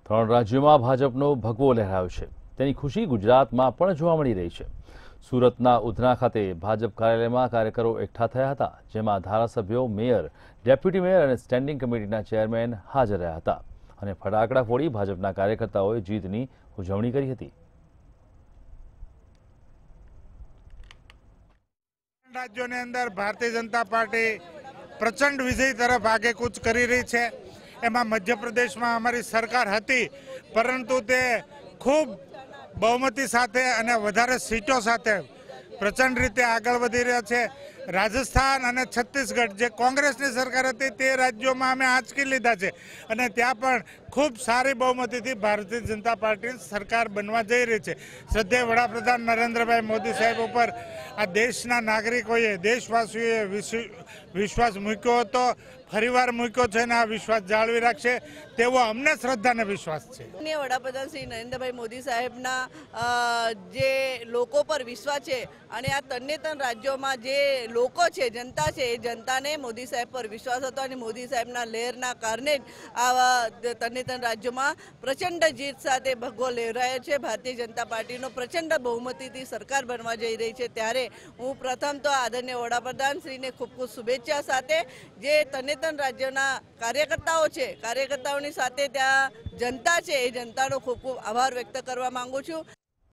ત્રણ રાજ્યોમાં ભાજપનો ભગવો લહેરાયો છે। તેની ખુશી ગુજરાતમાં પણ જોવા મળી રહી છે। સુરતના ઉધના ખાતે ભાજપ કાર્યાલયમાં કાર્યકરો એકઠા થયા હતા, જેમાં ધારાસભ્યો, મેયર, ડેપ્યુટી મેયર અને સ્ટેન્ડિંગ કમિટીના ચેરમેન હાજર રહ્યા હતા અને ફટાકડા ફોડી ભાજપના કાર્યકર્તાઓએ જીતની ઉજવણી કરી હતી। राज्यों अंदर भारतीय जनता पार्टी प्रचंड विजय तरफ आगे कूच करी रही है। एम मध्य प्रदेश में अमरी सरकार हती, परंतु ते खूब बहुमती साथे अने वधारे सीटों साथे प्रचंड रीते आगळ वधी रह्या छे। राजस्थान और छत्तीसगढ़ जे कांग्रेसनी सरकार हती ते राज्यों में अमे आंचकी लीधा छे अने त्यां पण खूब सारी बहुमती थी भारतीय जनता पार्टी सरकार बनवा जई रही है। श्रद्धेय वडाप्रधान नरेंद्रभाई मोदी साहेब पर आ देशना नागरिकोए, देशवासीओए विश्वास मूक्यो हतो, फरीवार मूक्यो छे ने आ विश्वास जाळवी राखशे तेवो अमने श्रद्धा ने विश्वास छे। वडाप्रधान श्री नरेंद्रभाई मोदी साहेबना जे लोको पर विश्वास छे अने आ तन्नेतन राज्योमां जे लोको छे, जनता छे, जनताने मोदी साहेब पर विश्वास हतो अने मोदी साहेबना लહેરના કારણે आवा तन्नेतन राज्योमां प्रचंड जीत साथे भगવો लહેરાયો छे। भारतीय जनता पार्टीनो प्रचंड बहुमतीथी सरकार बनवा जई रही छे, त्यारे हूँ प्रथम तो आदरणीय वडाप्रधान श्रीने खूब खूब शुभेच्छा साथे जे तन्नेतन राज्यना कार्यकर्ताओ छे, कार्यकर्ताओनी साथे त्यां जनता छे, ए जनतानो खूब खूब आभार व्यक्त करवा मांगू छूं।